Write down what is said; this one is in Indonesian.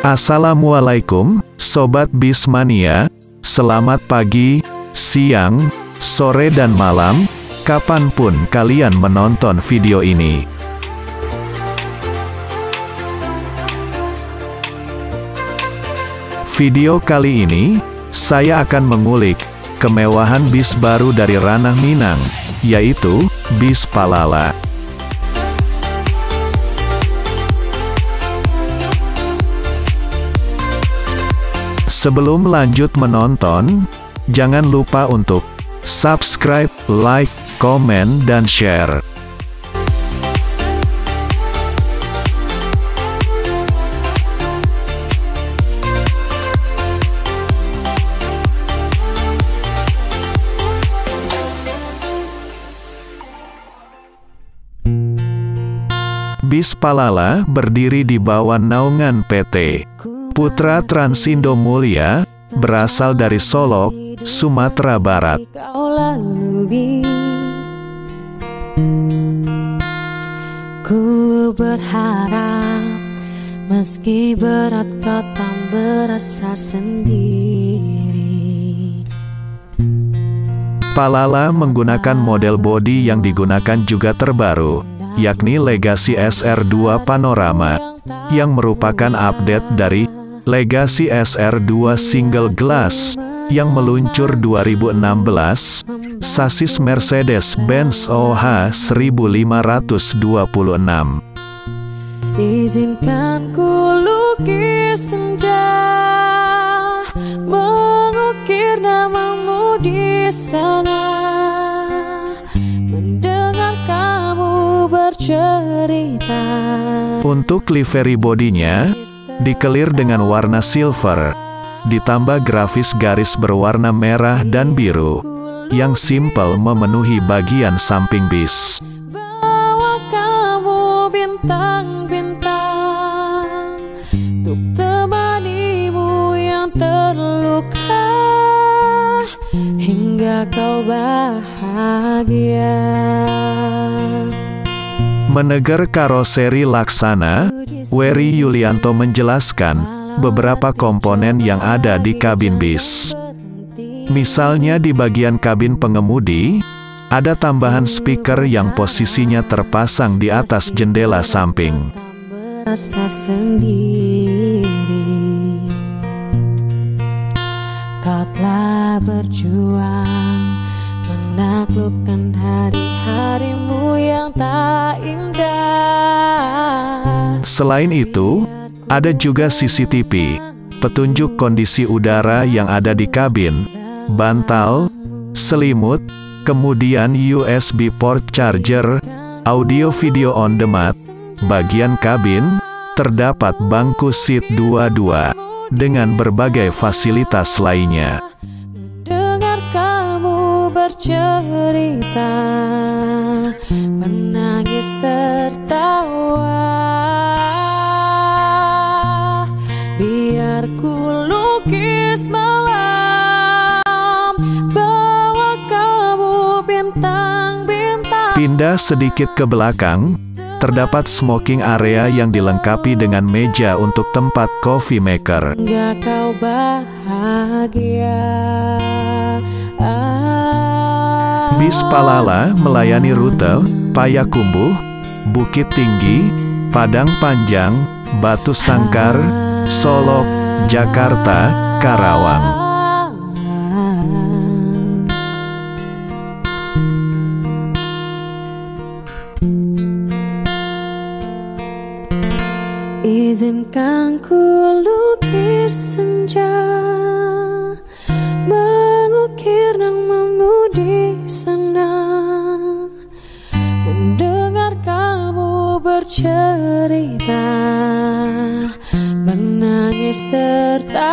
Assalamualaikum, Sobat Bismania. Selamat pagi, siang, sore dan malam, kapanpun kalian menonton video ini. Video kali ini, saya akan mengulik kemewahan bis baru dari ranah Minang, yaitu bis Palala. Sebelum lanjut menonton, jangan lupa untuk subscribe, like, komen, dan share. Bis Palala berdiri di bawah naungan PT Putra Transindo Mulia, berasal dari Solok, Sumatera Barat. Ku berharap meski berat kau tak berasa sendiri. Palala menggunakan model bodi yang digunakan juga terbaru, yakni Legacy SR2 Panorama, yang merupakan update dari Legacy SR2 Single Glass yang meluncur 2016, sasis Mercedes-Benz OH 1526. Izinkan ku lukis senja, mengukir namamu di sana, mendengar kamu bercerita. Untuk livery bodinya dikelir dengan warna silver, ditambah grafis garis berwarna merah dan biru, yang simpel memenuhi bagian samping bis. Bawa kamu bintang-bintang, untuk temanimu yang terluka, hingga kau bahagia. Menegar karoseri laksana, Wery Yulianto menjelaskan beberapa komponen yang ada di kabin bis. Misalnya di bagian kabin pengemudi, ada tambahan speaker yang posisinya terpasang di atas jendela samping. Rasa sendiri, kau telah berjuang menaklukkan hari-harimu yang tak indah. Selain itu, ada juga CCTV, petunjuk kondisi udara yang ada di kabin, bantal, selimut, kemudian USB port charger, audio video on demand. Bagian kabin, terdapat bangku seat 2-2, dengan berbagai fasilitas lainnya. Dengar kamu bercerita, menangis tertawa, biar ku lukis malam, bawa kamu bintang-bintang. Pindah sedikit ke belakang, terdapat smoking area yang dilengkapi dengan meja untuk tempat coffee maker. Hingga kau bahagia. Bis Palala melayani rute Payakumbuh, Bukit Tinggi, Padang Panjang, Batu Sangkar, Solok, Jakarta, Karawang. Izinkan ku lukis senja, mengukir namamu di sana, mendengar kamu bercerita, menangis tertawa,